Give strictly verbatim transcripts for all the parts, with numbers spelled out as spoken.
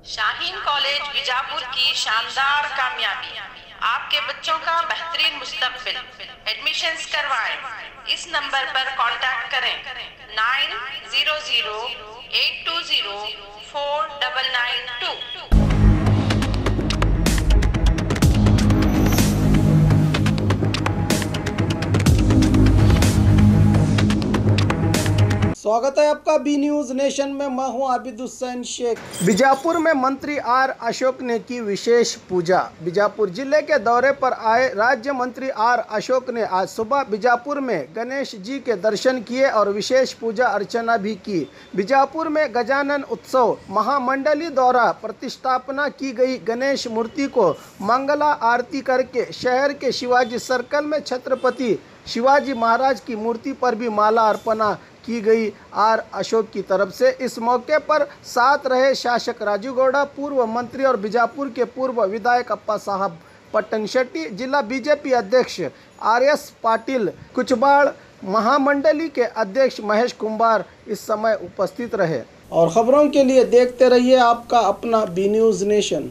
Shaheen college Bijapur की शानदार कामयाबी, आपके बच्चों का बेहतरीन मुस्तकबिल। एडमिशन्स करवाएं। इस नंबर पर कांटेक्ट करें nine zero zero eight two zero four double nine two. स्वागत है आपका बी न्यूज नेशन में। मैं हूं आबिद हुसैन शेख। बीजापुर में मंत्री आर अशोक ने की विशेष पूजा। बीजापुर जिले के दौरे पर आए राज्य मंत्री आर अशोक ने आज सुबह बीजापुर में गणेश जी के दर्शन किए और विशेष पूजा अर्चना भी की। बीजापुर में गजानन उत्सव महामंडली द्वारा प्रतिष्ठापना की गई गणेश मूर्ति को मंगला आरती करके शहर के शिवाजी सर्कल में छत्रपति शिवाजी महाराज की मूर्ति पर भी माला अर्पणा की गई। आर अशोक की तरफ से इस मौके पर साथ रहे शासक राजू गौड़ा, पूर्व मंत्री और बीजापुर के पूर्व विधायक अप्पा साहब पट्टन शेट्टी, जिला बीजेपी अध्यक्ष आर एस पाटिल कुचबाड़, महामंडली के अध्यक्ष महेश कुंभार इस समय उपस्थित रहे। और खबरों के लिए देखते रहिए आपका अपना बी न्यूज नेशन।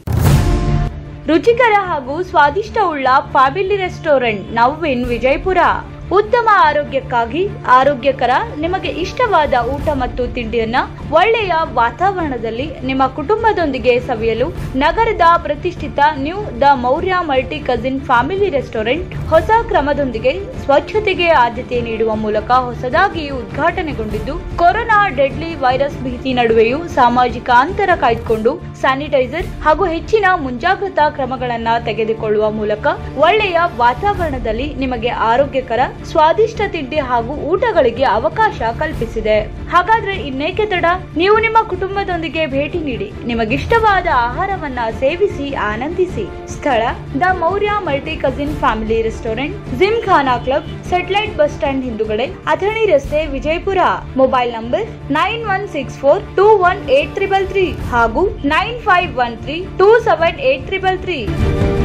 ರುಚಿಕರ ಹಾಗೂ ಸ್ವಾದಿಷ್ಟವುಳ್ಳ ಫ್ಯಾಮಿಲಿ ರೆಸ್ಟೋರೆಂಟ್ ನವ್ವಿನ್ ವಿಜಯಪುರ. ಉತ್ತಮ ಆರೋಗ್ಯಕ್ಕಾಗಿ ಆರೋಗ್ಯಕರ ನಿಮಗೆ ಇಷ್ಟವಾದ ಊಟ ಮತ್ತು ತಿಂಡಿಯನ್ನ ಒಳ್ಳೆಯ ವಾತಾವರಣದಲ್ಲಿ ನಿಮ್ಮ ಕುಟುಂಬದೊಂದಿಗೆ ಸವಿಯಲು ನಗರದ ಪ್ರತಿಷ್ಠಿತ new the Maurya multi cuisine family restaurant ಹೊಸ ಕ್ರಮದೊಂದಿಗೆ ಸ್ವಚ್ಛತೆಗೆ ಆದ್ಯತೆ ನೀಡುವ ಮೂಲಕ ಹೊಸದಾಗಿ ಉದ್ಘಾಟನೆಗೊಂಡಿದ್ದು, ಕೊರೋನಾ ಡೆಡ್ಲಿ ವೈರಸ್ ಭೀತಿ ನಡುವೆಯೂ ಸಾಮಾಜಿಕ ಅಂತರ ಕಾಯ್ದುಕೊಂಡು ಸ್ಯಾನಿಟೈಸರ್ ಹಾಗೂ ಹೆಚ್ಚಿನ ಮುಂಜಾಗ್ರತಾ ಕ್ರಮಗಳನ್ನು ತೆಗೆದುಕೊಳ್ಳುವ ಮೂಲಕ ಒಳ್ಳೆಯ ವಾತಾವರಣದಲ್ಲಿ ನಿಮಗೆ ಆರೋಗ್ಯಕರ ಸ್ವಾದಿಷ್ಟ ತಿಂಡಿ ಹಾಗೂ ಊಟಗಳಿಗೆ ಅವಕಾಶ ಕಲ್ಪಿಸಿದೆ. ಹಾಗಾದ್ರೆ ಇನ್ನೇಕೆ ತಡ? ನೀವು ನಿಮ್ಮ ಕುಟುಂಬದೊಂದಿಗೆ ಭೇಟಿ ನೀಡಿ ನಿಮಗಿಷ್ಟವಾದ ಆಹಾರವನ್ನ ಸೇವಿಸಿ ಆನಂದಿಸಿ. ಸ್ಥಳ the Maurya multi cuisine family restaurant, Gymkhana club, satellite bus stand ಹಿಂದುಗಡೆ, ಅಥಣಿ ರಸ್ತೆ, Vijayapura. Mobile number nine one six four two one eight triple three ಹಾಗೂ nine five one three two seven eight triple three.